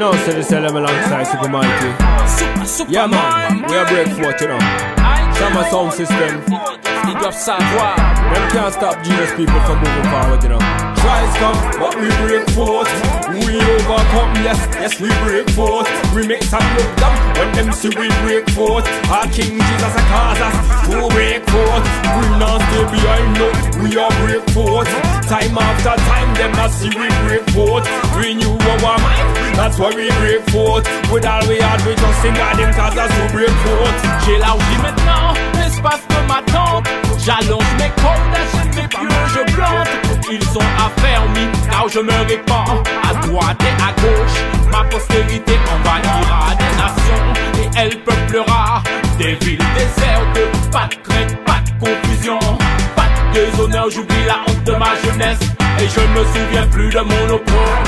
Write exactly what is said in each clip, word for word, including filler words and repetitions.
No, so they sell them alongside Super Mighty. Super, super Yeah, man, we are break forth, you know. Summer sound system. Ils doivent savoir. Them can't stop Jesus people from moving forward, you know. Tries come, but we break forth. We overcome, yes, yes, we break forth. We make some look dumb when them see we break forth. Our King Jesus a cause us to break forth. We not stay behind, no, we are break forth. Time after time, them not see we break forth. Renew our mind, that's why we break forth. With all we had, we just sing at them cause us to break forth. J'ai l'argile maintenant, l'espace de ma tente. J'allonge mes cordes, j'achète mes pieux, je plante. Ils ont affaire mis, car je me répands. À droite et à gauche, ma postérité envahira des nations. Et elle peuplera des villes désertes. Pas de crainte, pas de confusion, pas de déshonneur, j'oublie la honte de ma jeunesse. Et je ne me souviens plus de mon opprobre.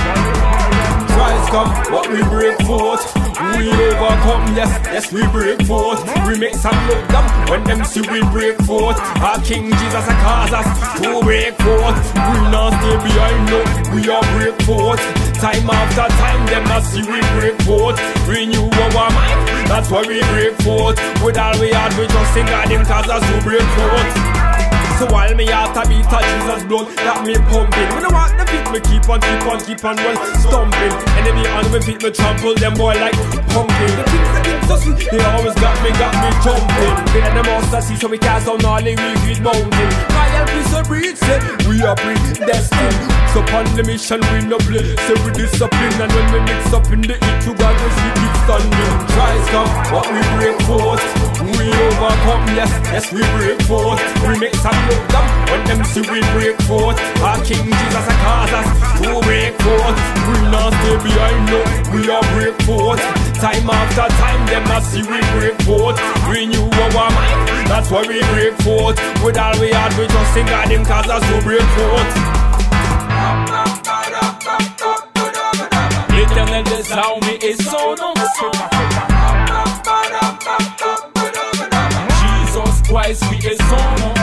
Tries come, but we break forth. We overcome, yes, yes, we break forth. We make some look dumb when them see we break forth. Our King Jesus a cause us to break forth. We not stay behind, no, we are break forth. Time after time, them not see we break forth. Renew our mind, that's why we break forth. With all we had, we just sing at him cause us to break forth. So while me heart a beat a Jesus blood, that me pumping. When I walk the feet, me keep on, keep on, keep on, well, stumping. Enemy on me feet, me trample them boy like pumping. The things that get so sweet, they always got me, got me jumping. Been at the monster see, so we cast down all the wicked mountain. Royal peace and breed, say, we are predestined. So upon the mission, we no play, say we discipline. And when we mix up in the heat, you got us, we keep standing. Tries come, but we break forth. We overcome, yes, yes, we break forth. We make some look dumb when them see we break forth. Our King Jesus a cause us to break forth. We not stay behind, no, we are break forth. Time after time, them not see we break forth. Renew our mind, that's why we break forth. With all we had, we just sing at him cause us to break forth. L'Éternel des armées et son nom. Jesus Christ, oui, et son nom.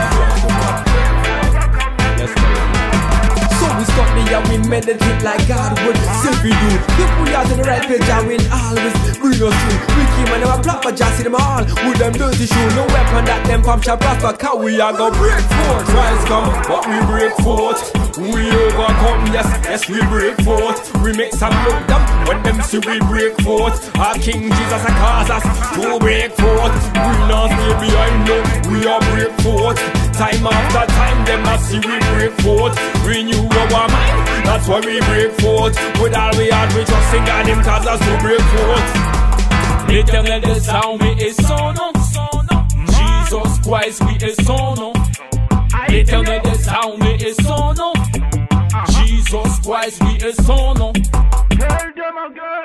So we stop me and we meditate like God would say we do. If we are to the right page and we'll always bring us through. We came and never plot but just see them all with them dirty shoes. No weapon that them from shall prosper, cause we are gonna break forth. Tries come, but we break forth. We overcome, yes, yes, we break forth. We make some look dumb when them see we break forth. Our King Jesus a cause us to break forth. We not stay behind, no, we are break forth. Time after time, them not see we break forth. Renew our mind, that's why we break forth. With all we had, we just sing at him cause us to break forth. L'Éternel des armées et son nom. Jesus Christ, oui, et son nom. L'Éternel des armées et son nom. Jesus Christ, oui, et son nom.